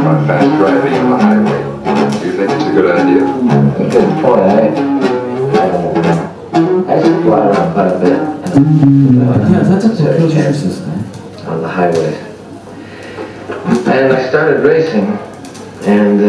about fast driving on the highway. Do you think it's a good idea? Good point. I just fly around quite a bit. 그냥 살짝 더 펴주실 수 있어요? On the highway. And I started racing, and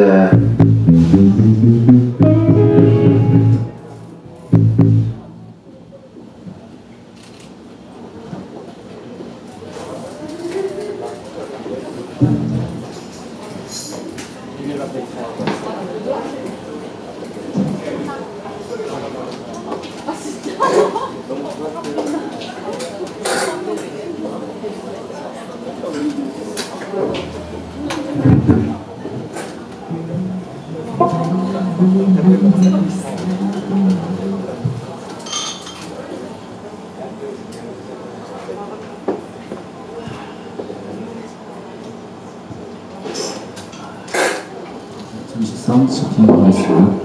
잠시 사운드 체킹 하겠습니다.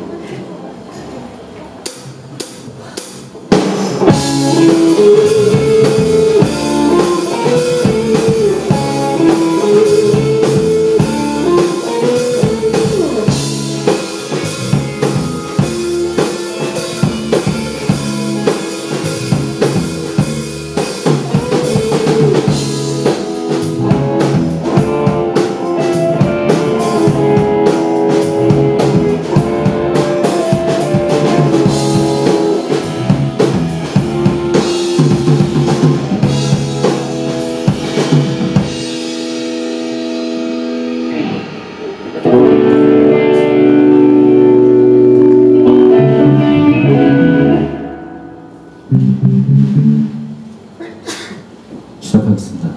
시작하겠습니다.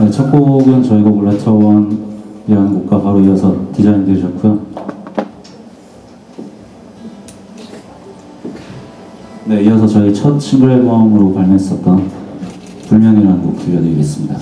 네, 첫 곡은 저희 곡 레터 원이라는 곡과 바로 이어서 디자인 되셨고요. 네, 이어서 저희 첫 싱글 앨범으로 발매했었던 불면이라는 곡 들려드리겠습니다.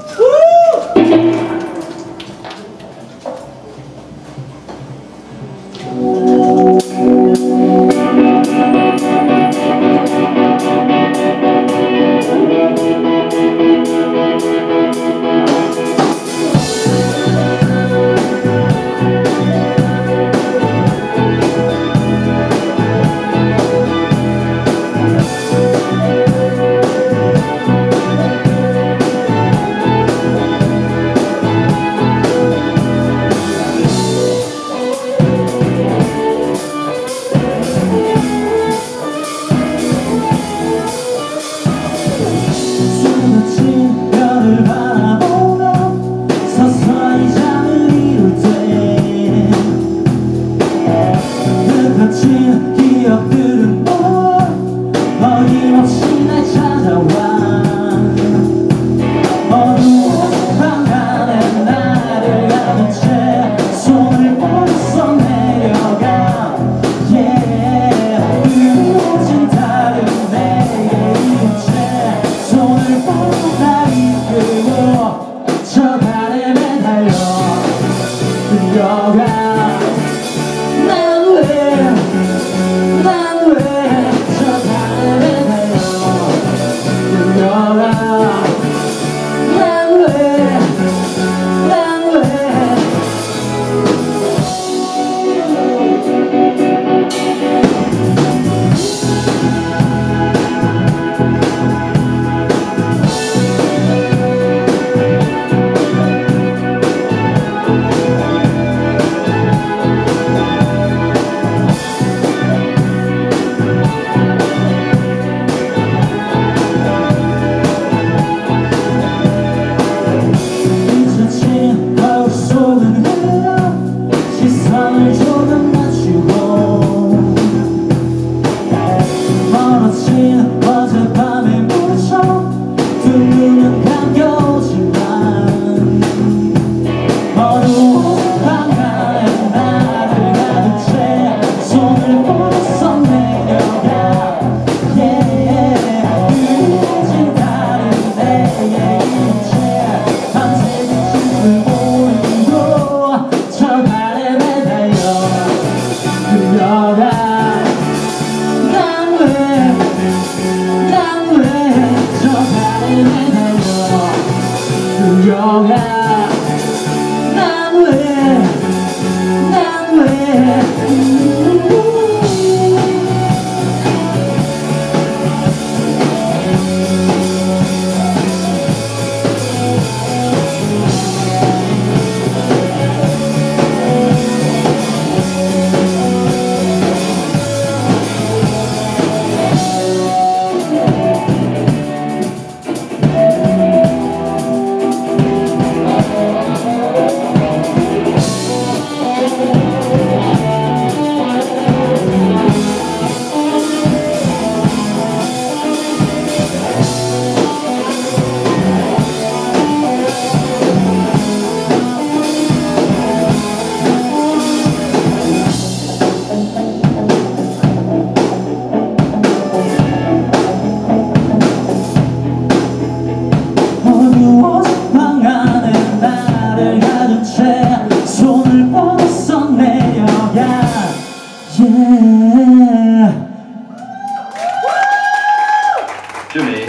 Jimmy,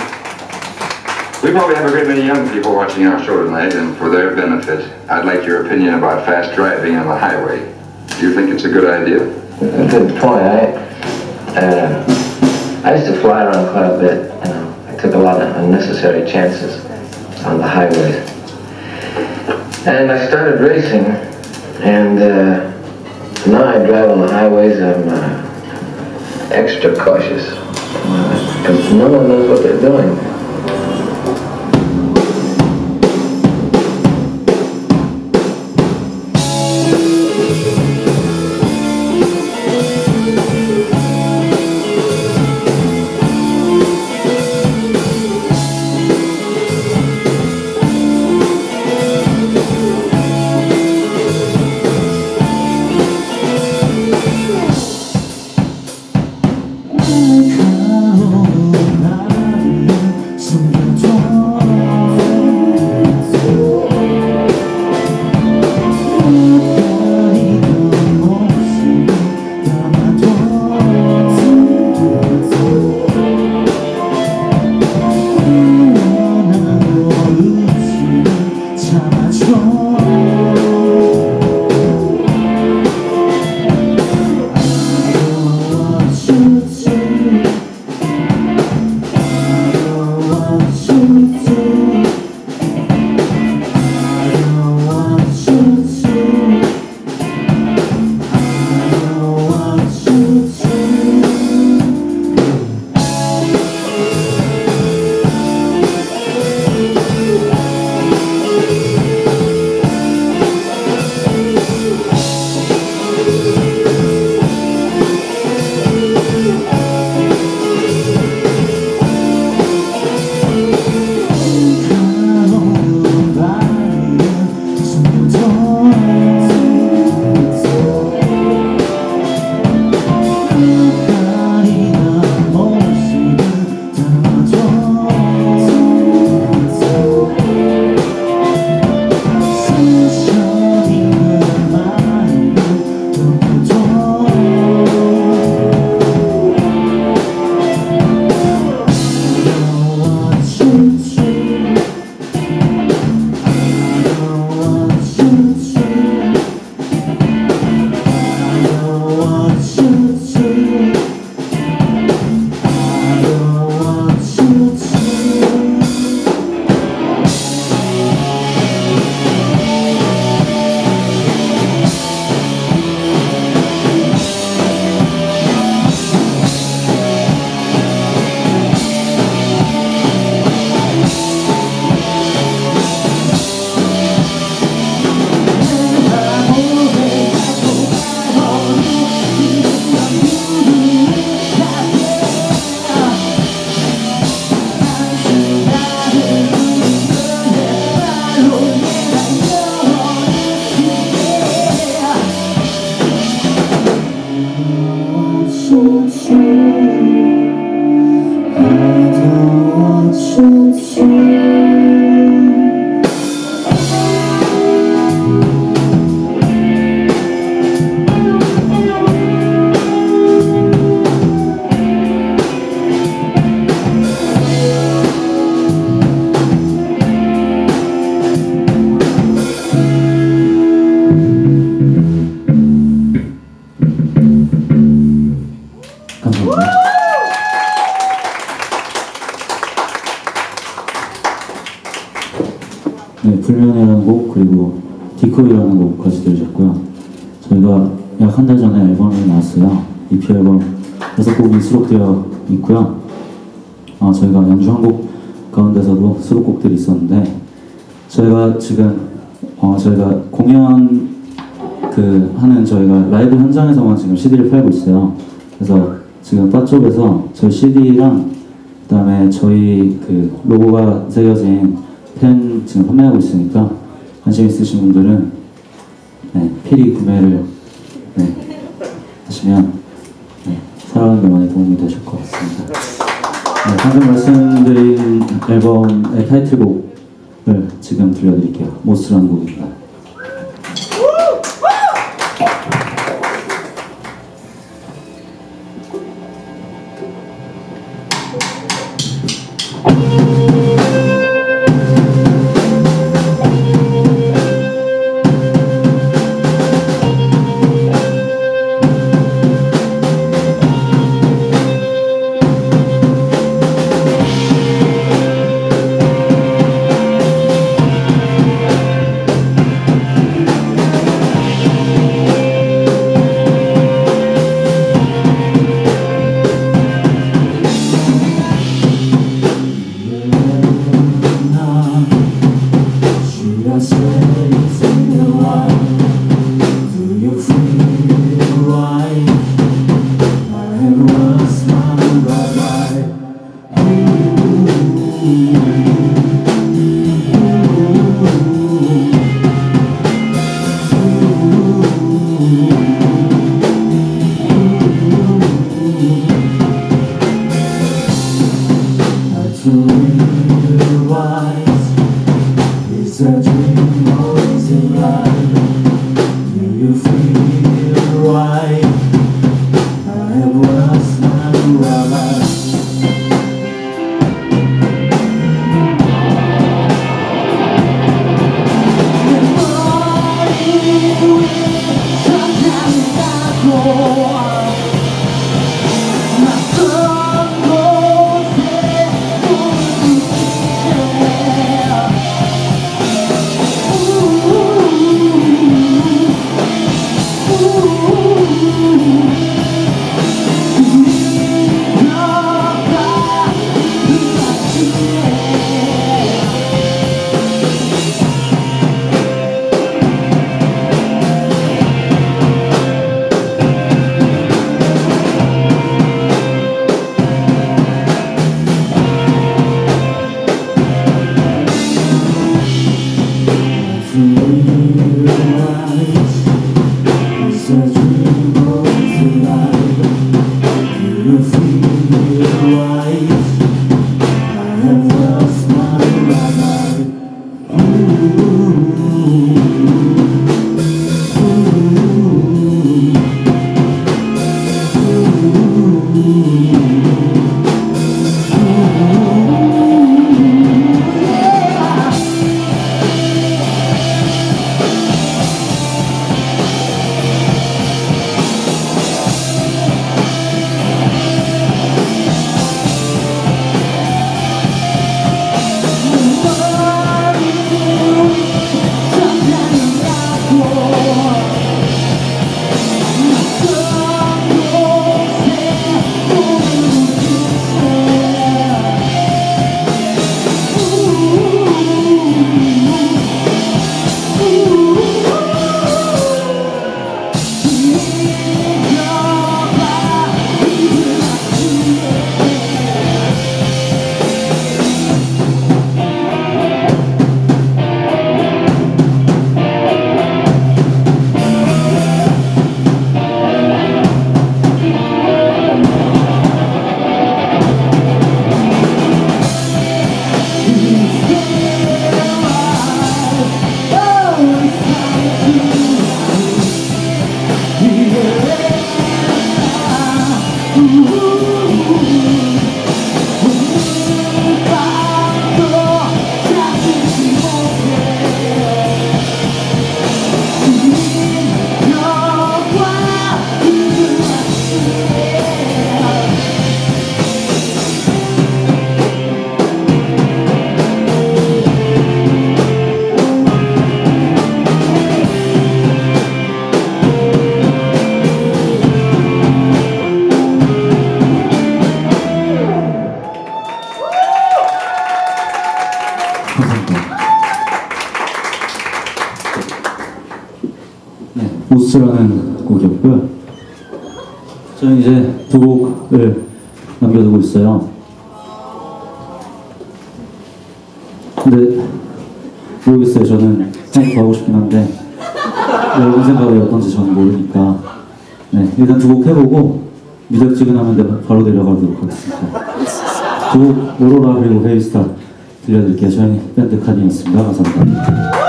we probably have a great many young people watching our show tonight, and for their benefit, I'd like your opinion about fast driving on the highway. Do you think it's a good idea? A good point. I used to fly around quite a bit. You know, I took a lot of unnecessary chances on the highways. And I started racing, and now I drive on the highways. I'm extra cautious, because no one knows what they're doing. 네, 불면이라는 곡 그리고 디코이라는 곡까지 들으셨고요. 저희가 약 한 달 전에 앨범이 나왔어요. EP 앨범 6곡이 수록되어 있고요. 저희가 연주한 곡 가운데서도 수록곡들이 있었는데 저희가 지금 저희가 공연 하는 저희가 라이브 현장에서만 지금 CD를 팔고 있어요. 그래서 지금 바 쪽에서 저희 CD랑 그다음에 저희 로고가 새겨진 펜 지금 판매하고 있으니까 관심 있으신 분들은 필히 구매를 하시면 살아가는 데 많이 도움이 되실 것 같습니다. 방금 말씀드린 앨범의 타이틀곡을 지금 들려드릴게요. 모스라는 곡입니다. 감사합니다. 네, 우스라는 곡이었고요. 저는 이제 두 곡을 남겨두고 있어요. 근데 모르겠어요. 저는 하나 더 하고 싶긴 한데 여러분 생각이 어떤지 저는 모르니까 네, 일단 두 곡 해보고 미적지근하면 바로 내려가도록 하겠습니다. 두 곡 오로라 그리고 헤이스타 들려드릴게요. 저희 밴드 카디였습니다. 감사합니다.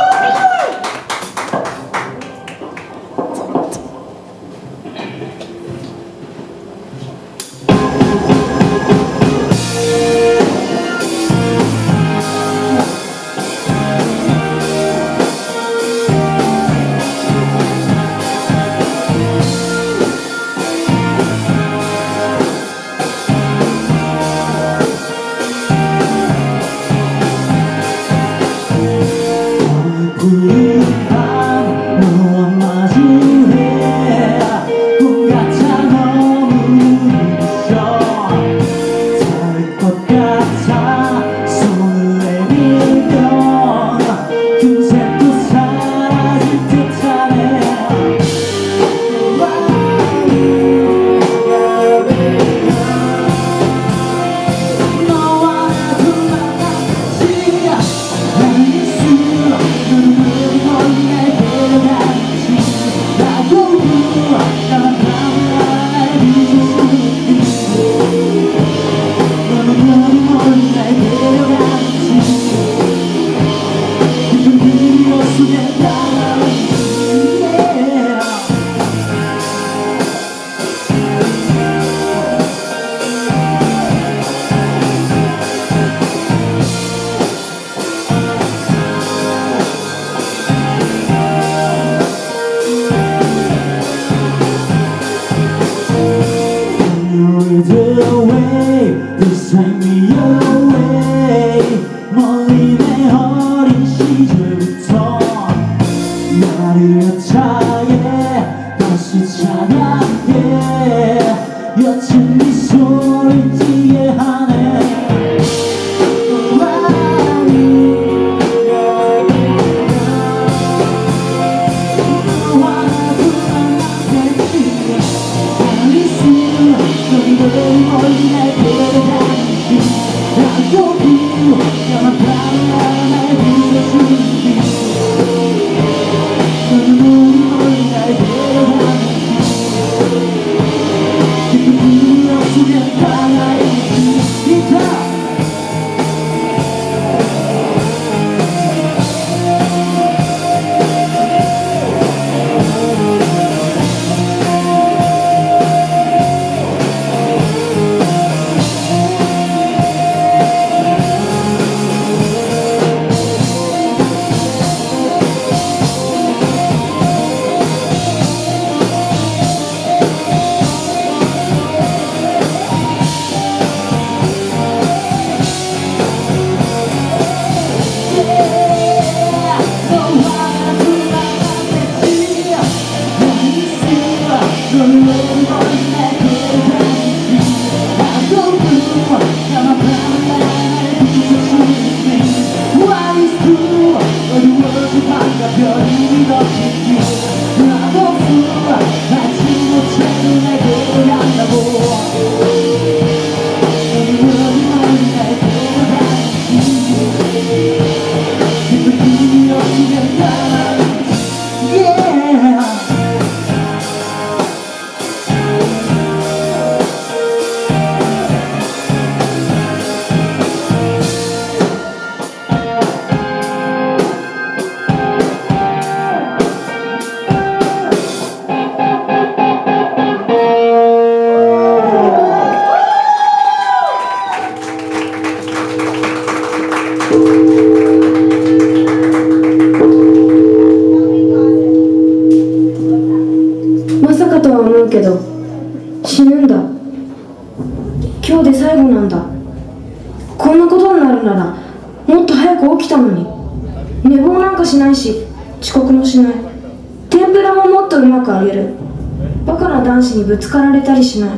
ぶつかられたりしない。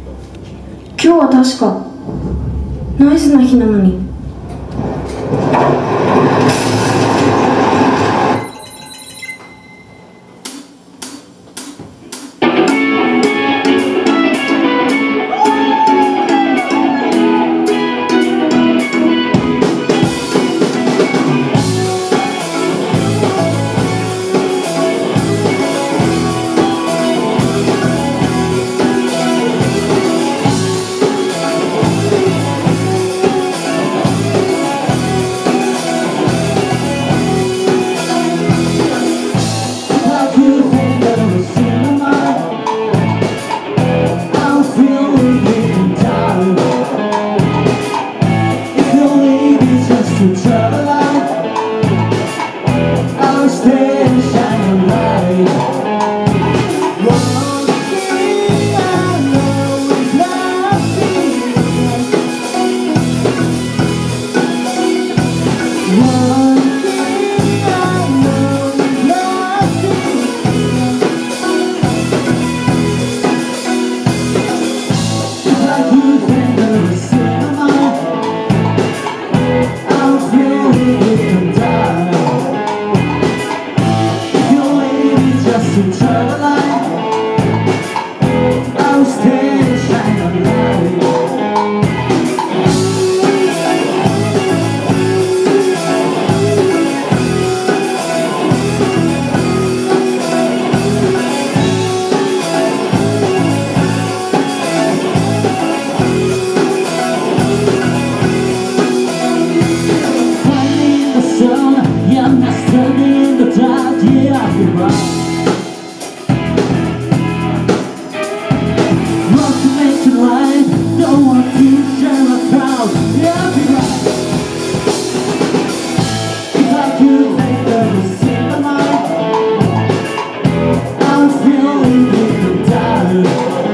今日は確かナイスな日なのに。 you turn the light, I'll stay and shine a light. One thing I know is nothing. One thing I know is nothing. If I could think of a cinema, I'm feeling it and die. If your lady just to turn the light, I'll stay and shine a light. Yeah, I'm not standing in the dark, yeah, I'll be right. Want to make it right, don't want to share my crowd, yeah, I'll be right. If I could think of a cinema, I'm feeling it and die.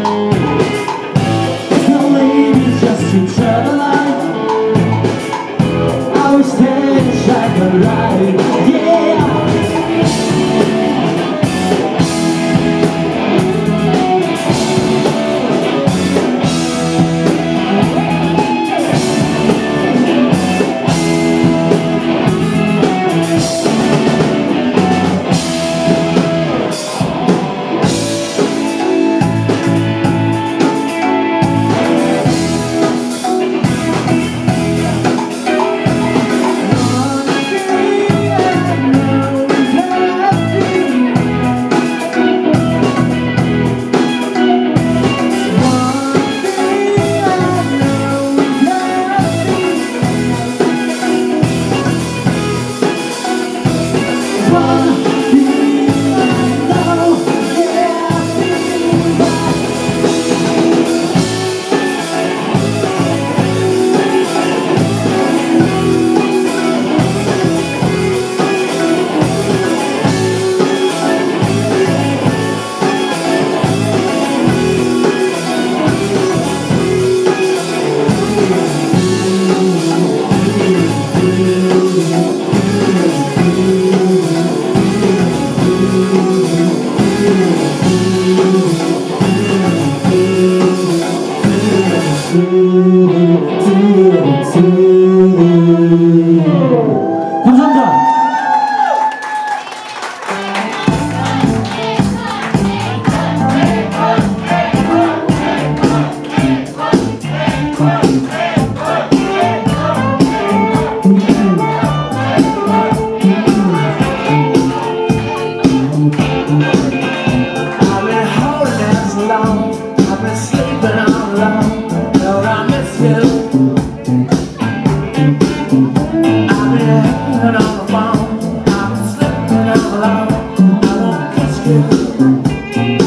If your lady just to turn the light, I will stay and shine the light, yeah. 감사합니다. I've been holding as long, I've been sleeping all alone, Lord, I miss you. I've been hanging on the phone, I've been sleeping all alone, I won't kiss you.